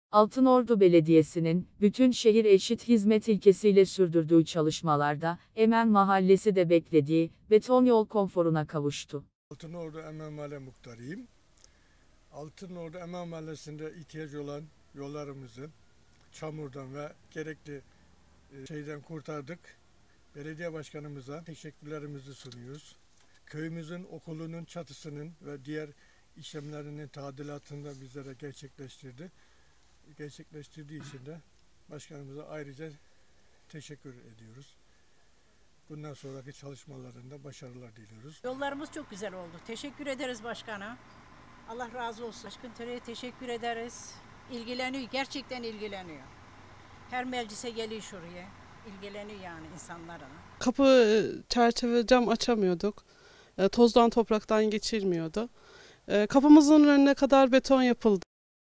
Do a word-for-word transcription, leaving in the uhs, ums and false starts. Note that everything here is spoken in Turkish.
Altınordu Belediyesi'nin, bütün şehir eşit hizmet ilkesiyle sürdürdüğü çalışmalarda, Emen Mahallesi de beklediği, beton yol konforuna kavuştu. Altınordu Emen Mahalle muhtarıyım. Altınordu Emen Mahallesi'nde ihtiyacı olan yollarımızı çamurdan ve gerekli şeyden kurtardık. Belediye başkanımıza teşekkürlerimizi sunuyoruz. Köyümüzün okulunun çatısının ve diğer işlemlerinin tadilatını da bizlere gerçekleştirdi. Gerçekleştirdiği için de başkanımıza ayrıca teşekkür ediyoruz. Bundan sonraki çalışmalarında başarılar diliyoruz. Yollarımız çok güzel oldu. Teşekkür ederiz başkana. Allah razı olsun. Başkan Töre'ye teşekkür ederiz. İlgileniyor, gerçekten ilgileniyor. Her meclise geliyor şuraya. İlgileniyor yani insanlara. Kapı, çerçeve, cam açamıyorduk. Tozdan topraktan geçirmiyordu. Kapımızın önüne kadar beton yapıldı.